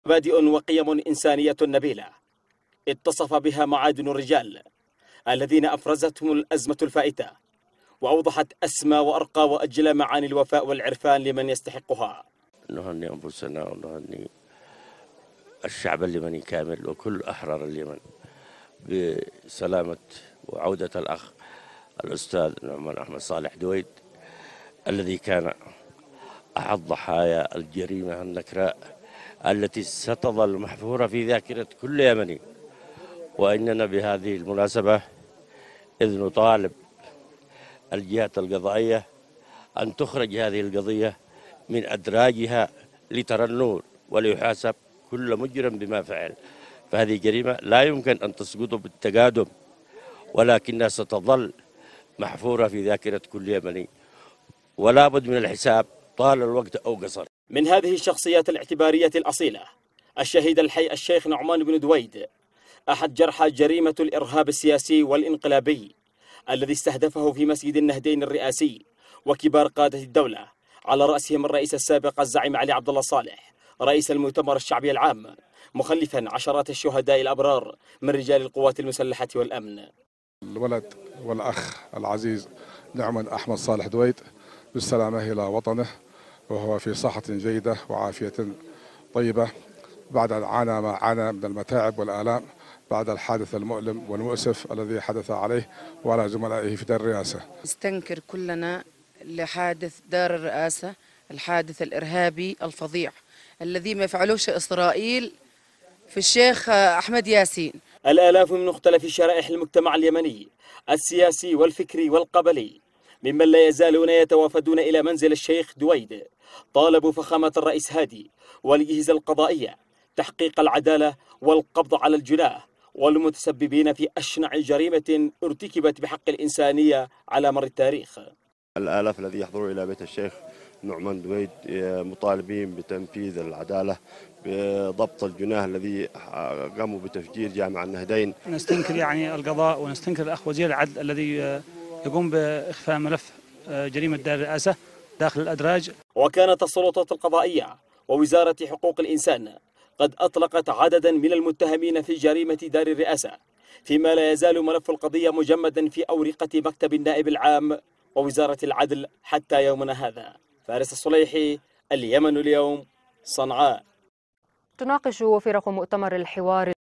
مبادئ وقيم إنسانية نبيلة اتصف بها معادن الرجال الذين أفرزتهم الأزمة الفائتة وأوضحت أسمى وأرقى وأجلى معاني الوفاء والعرفان لمن يستحقها. نهني أنفسنا ونهني الشعب اليمني كامل وكل أحرار اليمن بسلامة وعودة الأخ الأستاذ نعمان أحمد صالح دويد الذي كان أحد ضحايا الجريمة النكراء التي ستظل محفورة في ذاكرة كل يمني. وإننا بهذه المناسبة إذ نطالب الجهات القضائية أن تخرج هذه القضية من أدراجها لترى النور وليحاسب كل مجرم بما فعل، فهذه جريمة لا يمكن أن تسقط بالتقادم ولكنها ستظل محفورة في ذاكرة كل يمني ولا بد من الحساب طال الوقت أو قصر. من هذه الشخصيات الاعتبارية الأصيلة الشهيد الحي الشيخ نعمان بن دويد أحد جرحى جريمة الإرهاب السياسي والإنقلابي الذي استهدفه في مسجد النهدين الرئاسي وكبار قادة الدولة على رأسهم الرئيس السابق الزعيم علي عبد الله صالح رئيس المؤتمر الشعبي العام، مخلفا عشرات الشهداء الأبرار من رجال القوات المسلحة والأمن. الولد والأخ العزيز نعمان أحمد صالح دويد بالسلامة إلى وطنه وهو في صحة جيدة وعافية طيبة بعد أن عانى ما عانى من المتاعب والآلام بعد الحادث المؤلم والمؤسف الذي حدث عليه وعلى زملائه في دار الرئاسة. نستنكر كلنا لحادث دار الرئاسة، الحادث الإرهابي الفظيع الذي ما يفعلوش إسرائيل في الشيخ أحمد ياسين. الآلاف من مختلف شرائح المجتمع اليمني السياسي والفكري والقبلي ممن لا يزالون يتوافدون إلى منزل الشيخ دويد طالبوا فخامة الرئيس هادي والأجهزة القضائية تحقيق العدالة والقبض على الجناه والمتسببين في أشنع جريمة ارتكبت بحق الإنسانية على مر التاريخ. الآلاف الذي يحضروا إلى بيت الشيخ نعمان دويد مطالبين بتنفيذ العدالة بضبط الجناه الذي قاموا بتفجير جامع النهدين. نستنكر القضاء ونستنكر الأخ وزير العدل الذي يقوم بإخفاء ملف جريمة دار الرئاسة داخل الأدراج. وكانت السلطات القضائية ووزارة حقوق الإنسان قد أطلقت عددا من المتهمين في جريمة دار الرئاسة، فيما لا يزال ملف القضية مجمدا في أورقة مكتب النائب العام ووزارة العدل حتى يومنا هذا. فارس الصليحي، اليمن اليوم، صنعاء. تناقش فرق مؤتمر الحوار